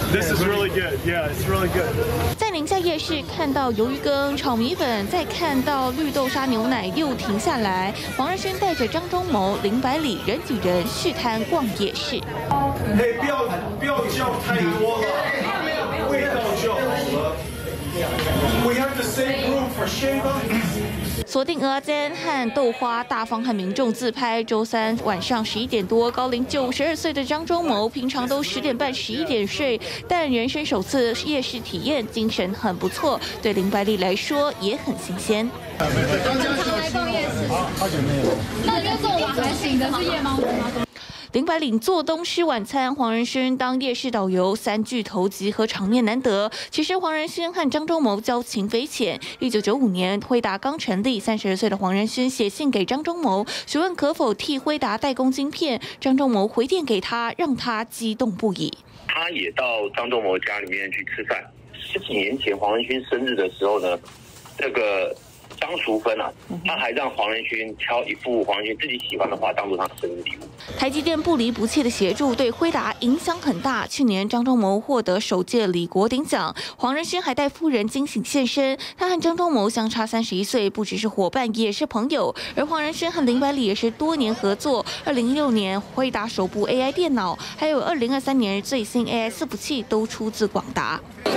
This is really good. Yeah, it's really good. 在宁夏夜市看到鱿鱼羹、炒米粉，再看到绿豆沙牛奶，又停下来。黄仁勋带着张忠谋、林百里人挤人续摊逛夜市。 嘿，不要叫太多了，味道就好了。We have the same room for Shiva. 锁定蚵仔煎和豆花，大方和民众自拍。周三晚上11点多，高龄92岁的张忠谋，平常都10点半、11点睡，但人生首次夜市体验，精神很不错。对林百里来说也很新鲜。 常来逛夜市，好久没有。那你就做晚还醒的是夜猫子吗？ 林百里做东吃晚餐，黄仁勋当夜市导游，3巨头集合，场面难得。其实黄仁勋和张忠谋交情匪浅。1995年，辉达刚成立，32岁的黄仁勋写信给张忠谋，询问可否替辉达代工晶片。张忠谋回电给他，让他激动不已。 他也到张忠谋家里面去吃饭。10几年前黄仁勋生日的时候呢，这个张淑芬啊，他还让黄仁勋挑一幅黄仁勋自己喜欢的画当做他的生日礼物。 台积电不离不弃的协助对辉达影响很大。去年张忠谋获得首届李国鼎奖，黄仁勋还带夫人惊喜现身。他和张忠谋相差31岁，不只是伙伴，也是朋友。而黄仁勋和林百里也是多年合作。2016年辉达首部 AI 电脑，还有2023年最新 AI 伺服器都出自广达。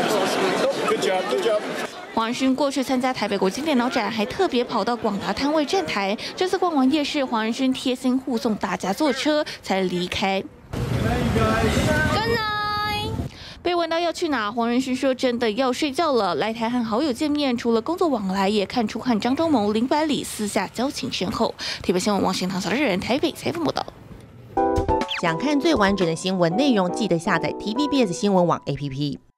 黄仁勋过去参加台北国际电脑展，还特别跑到广达摊位站台。这次逛完夜市，黄仁勋贴心护送大家坐车才离开。被问到要去哪，黄仁勋说：“真的要睡觉了。”来台和好友见面，除了工作往来，也看出和张忠谋、林百里私下交情深厚。台北新闻王新堂、小日人台北采访报道。 想看最完整的新闻内容，记得下载 TVBS 新闻网 APP。